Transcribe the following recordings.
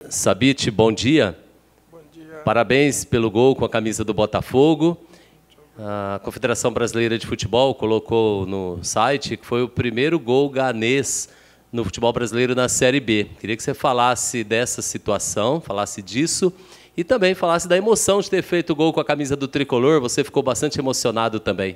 Sabit, bom dia. Bom dia. Parabéns pelo gol com a camisa do Botafogo. A Confederação Brasileira de Futebol colocou no site que foi o primeiro gol ganês no futebol brasileiro na Série B. Queria que você falasse dessa situação, falasse disso e também falasse da emoção de ter feito o gol com a camisa do Tricolor. Você ficou bastante emocionado também.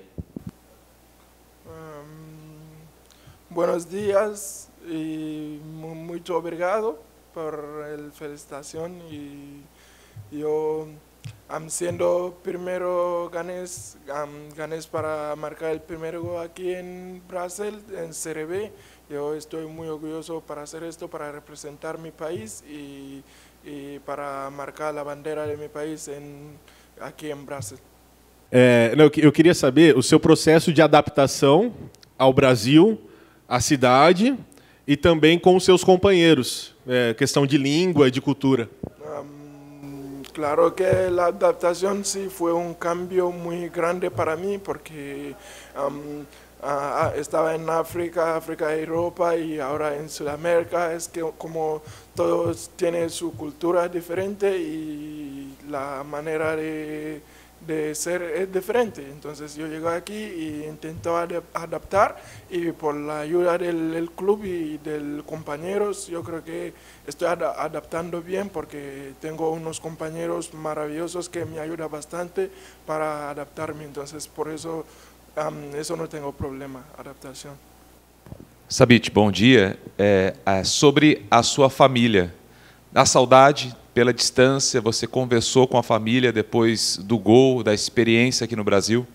Buenos días y muito obrigado por la felicitación. Y yo, siendo primero ganés para marcar el primer gol aquí en Brasil, en Serie B, yo estoy muy orgulloso para hacer esto, para representar mi país y para marcar la bandera de mi país aqui em Brasil. Eu queria saber o seu processo de adaptação ao Brasil, à cidade e também com os seus companheiros, questão de língua, de cultura. Claro que la adaptación sí fue un cambio muy grande para mí porque estaba en África, Europa y ahora en Sudamérica. Es que como todos tienen su cultura diferente y la manera de ser es diferente. Entonces yo llego aquí y intento adaptar y por la ayuda del club y de los compañeros yo creo que estoy adaptando bien porque tengo unos compañeros maravillosos que me ayudan bastante para adaptarme. Entonces por eso eso no tengo problema, adaptación. Sabit, bom dia. Sobre a sua família. A saudade, pela distância, você conversou com a família depois do gol, da experiência aqui no Brasil?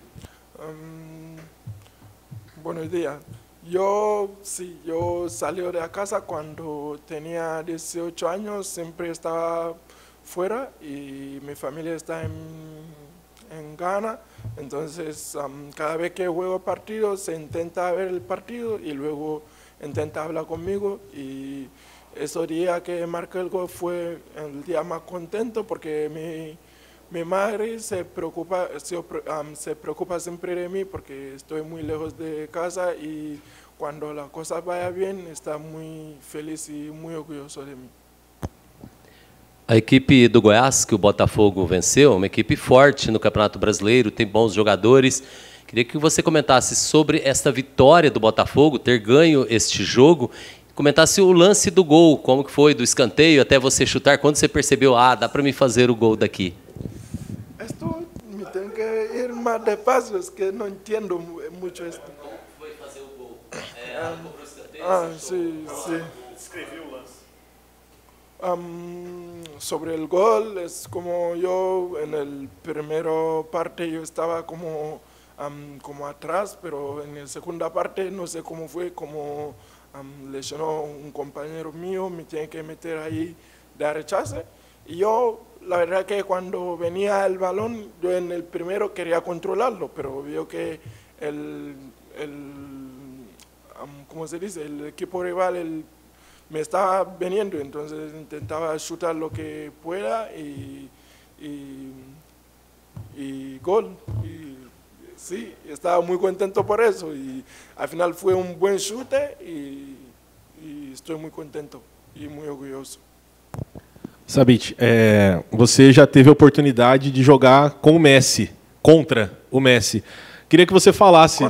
Buenos días. Yo salí de casa cuando tenía 18 años, siempre estaba fuera y mi familia está en Ghana. Entonces, cada vez que juego partido, se intenta ver el partido y luego intenta hablar conmigo. Y ese día que marqué el gol fue el día más contento porque mi madre se preocupa siempre de mí porque estoy muy lejos de casa y cuando la cosa vaya bien está muy feliz y muy orgulloso de mí. A equipe do Goiás, que o Botafogo venceu, é uma equipe forte no Campeonato Brasileiro, tem bons jogadores. Queria que você comentasse sobre esta vitória do Botafogo, ter ganho este jogo, comentasse o lance do gol, como que foi, do escanteio até você chutar, quando você percebeu, dá para me fazer o gol daqui. Esto me tengo que ir más despacio, es que no entiendo mucho esto. Como foi fazer o gol? Sí. Descrevi o lance. Sobre el gol, es como yo en el primero parte yo estaba como atrás, pero en la segunda parte no sé cómo fue, como lesionó un compañero mío, me tiene que meter ahí de rechace. Y yo, la verdad que cuando venía el balón, yo en el primero quería controlarlo, pero veo que ¿cómo se dice? El equipo rival me estaba viniendo, entonces intentaba chutar lo que pueda y gol. Y sí, estaba muy contento por eso y al final fue un buen chute y estoy muy contento y muy orgulloso. Sabit, você já teve a oportunidade de jogar com o Messi, contra o Messi. Queria que você falasse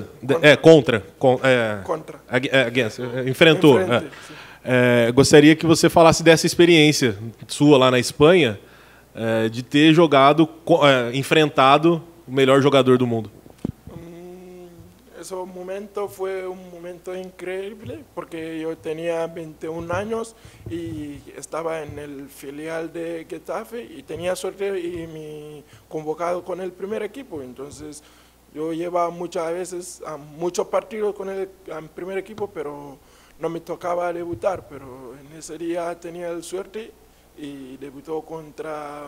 enfrentou. Gostaria que você falasse dessa experiência sua lá na Espanha, de ter jogado, enfrentado o melhor jogador do mundo. Ese momento fue un momento increíble porque yo tenía 21 años y estaba en el filial de Getafe y tenía suerte y me convocado con el primer equipo. Entonces yo llevaba muchas veces muchos partidos con el primer equipo, pero no me tocaba debutar. Pero en ese día tenía la suerte y debutó contra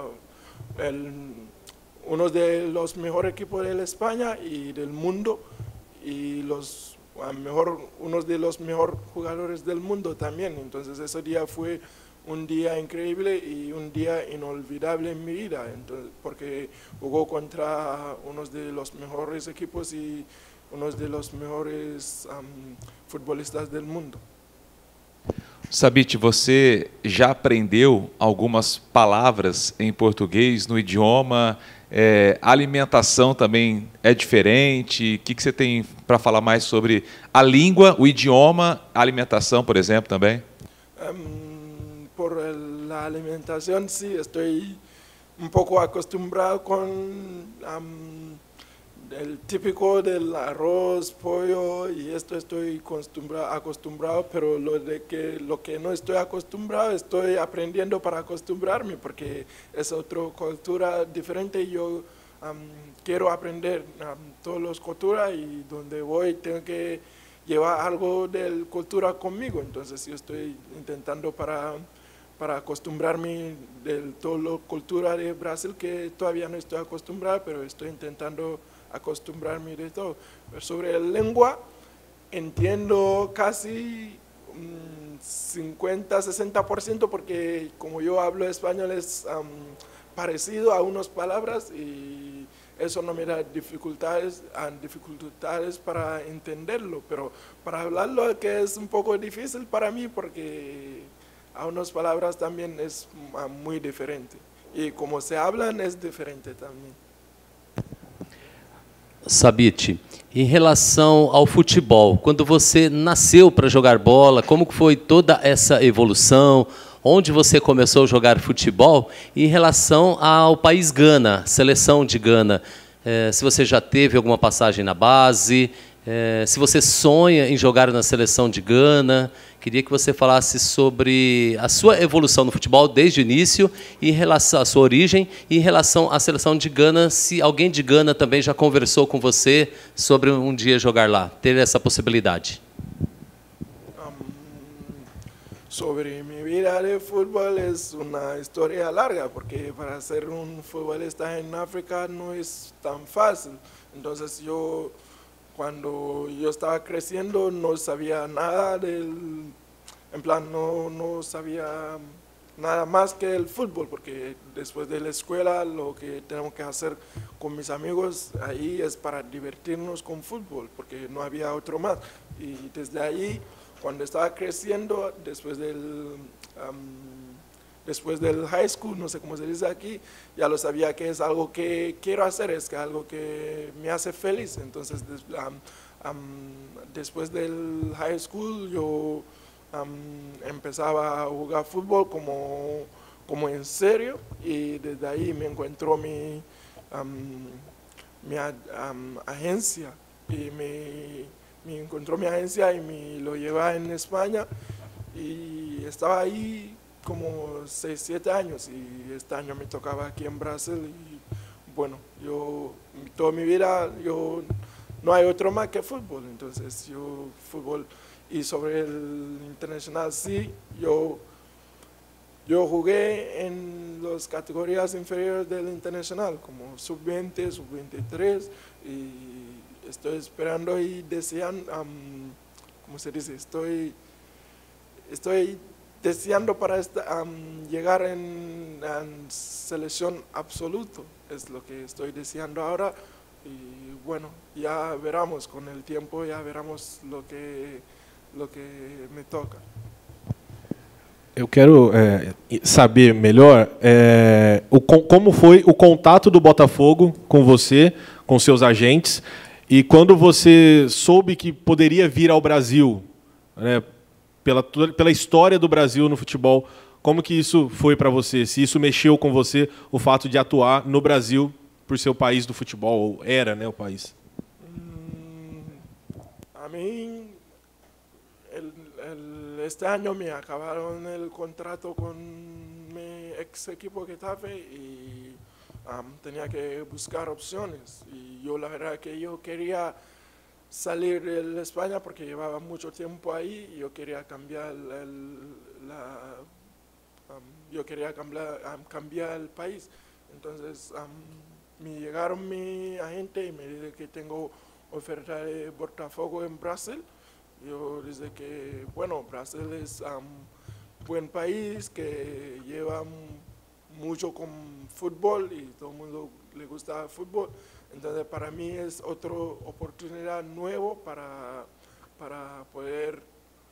uno de los mejores equipos de España y del mundo. Y uno de los mejores jugadores del mundo también. Entonces ese día fue un día increíble y un día inolvidable en mi vida, porque jugó contra uno de los mejores equipos y uno de los mejores futbolistas del mundo. Sabit, você já aprendeu algumas palavras em português no idioma? A alimentação também é diferente? O que você tem para falar mais sobre a língua, o idioma, a alimentação, por exemplo, também? Por la alimentación, sí, estoy un poco acostumbrado con el típico del arroz, pollo y esto estoy acostumbrado, pero lo que no estoy acostumbrado estoy aprendiendo para acostumbrarme porque es otra cultura diferente y yo quiero aprender todas las culturas y donde voy tengo que llevar algo de la cultura conmigo, entonces yo estoy intentando para acostumbrarme de toda la cultura de Brasil que todavía no estoy acostumbrado, pero estoy intentando acostumbrarme de todo. Pero sobre la lengua, entiendo casi 50-60% porque como yo hablo español es parecido a unas palabras y eso no me da dificultades para entenderlo, pero para hablarlo que es un poco difícil para mí porque a unas palabras también es muy diferente y como se hablan es diferente también. Sabit, em relação ao futebol, quando você nasceu para jogar bola, como foi toda essa evolução? Onde você começou a jogar futebol? E em relação ao país Gana, seleção de Gana, se você já teve alguma passagem na base, se você sonha em jogar na seleção de Gana, queria que você falasse sobre a sua evolução no futebol desde o início, e em relação à sua origem, e em relação à seleção de Gana, se alguém de Gana também já conversou com você sobre um dia jogar lá, ter essa possibilidade. Sobre mi vida de fútbol es una historia larga, porque para ser un futbolista en África no es tan fácil. Entonces cuando yo estaba creciendo no sabía nada no sabía nada más que el fútbol, porque después de la escuela lo que tenemos que hacer con mis amigos ahí es para divertirnos con fútbol, porque no había otro más. Y desde ahí, cuando estaba creciendo, después del high school, no sé cómo se dice aquí, ya lo sabía que es algo que quiero hacer, es que algo que me hace feliz. Entonces, después del high school, yo empezaba a jugar fútbol como en serio, y desde ahí me encontró mi agencia, y me encontró mi agencia y me lo llevé en España, y estaba ahí como 6-7 años, y este año me tocaba aquí en Brasil, y bueno, toda mi vida, no hay otro más que fútbol, entonces fútbol. Y sobre el internacional, sí, yo jugué en las categorías inferiores del internacional, como sub-20, sub-23, y estoy esperando y deseando, ¿cómo se dice? Estoy deseando para llegar en selección absoluta, es lo que estoy deseando ahora, y bueno, ya veremos con el tiempo, ya veremos lo que me toca. Eu quero saber melhor como foi o contato do Botafogo com você, com seus agentes, e quando você soube que poderia vir ao Brasil, né, pela história do Brasil no futebol, como que isso foi para você? Se isso mexeu com você, o fato de atuar no Brasil por ser o país do futebol, ou era, né, o país? A mí, este año me acabaron el contrato con mi ex equipo Getafe y tenía que buscar opciones. Y yo la verdad que yo quería salir de España porque llevaba mucho tiempo ahí y yo quería cambiar cambiar el país. Entonces me llegaron mi agente y me dice que tengo oferta de Botafogo en Brasil. Yo desde que, bueno, Brasil es un buen país que lleva mucho con fútbol y todo el mundo le gusta el fútbol. Entonces para mí es otra oportunidad nueva para poder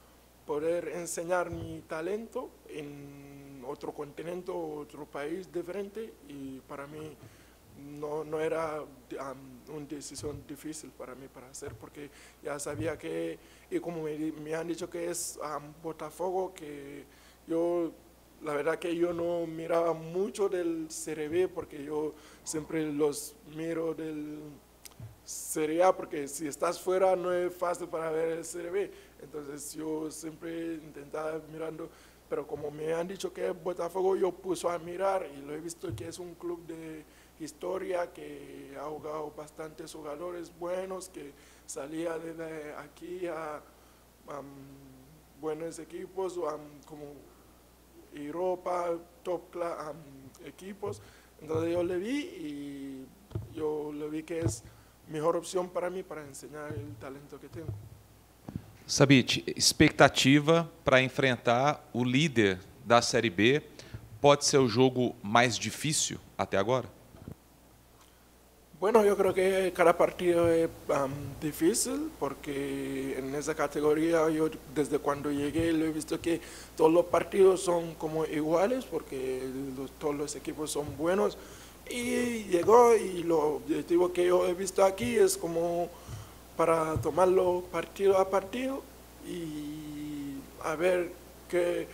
poder enseñar mi talento en otro continente, otro país diferente, y para mí no era una decisión difícil para mí para hacer, porque ya sabía que, y como me han dicho que es Botafogo, que yo, la verdad que yo no miraba mucho del Serie B, porque yo siempre los miro del Serie A, porque si estás fuera no es fácil para ver el Serie B, entonces yo siempre intentaba mirando, pero como me han dicho que es Botafogo, yo puse a mirar y lo he visto que es un club de historia, que ha jugado bastantes jugadores buenos, que salía de aquí a buenos equipos, como Europa, top equipos. Entonces yo le vi y yo le vi que es mejor opción para mí para enseñar el talento que tengo. Sabit, expectativa para enfrentar o líder da Série B, pode ser o jogo mais difícil até agora? Bueno, yo creo que cada partido es difícil, porque en esa categoría yo desde cuando llegué lo he visto que todos los partidos son como iguales, porque todos los equipos son buenos, y llegó, y lo objetivo que yo he visto aquí es como para tomarlo partido a partido y a ver qué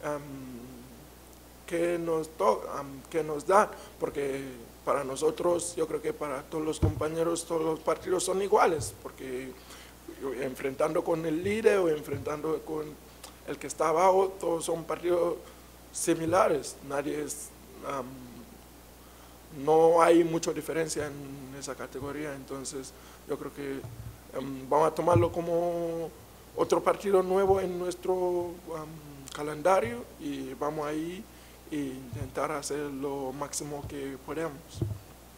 nos da, porque para nosotros, yo creo que para todos los compañeros, todos los partidos son iguales, porque enfrentando con el líder o enfrentando con el que está abajo, todos son partidos similares. No hay mucha diferencia en esa categoría, entonces yo creo que vamos a tomarlo como otro partido nuevo en nuestro calendario, y vamos ahí e intentar hacer lo máximo que podamos.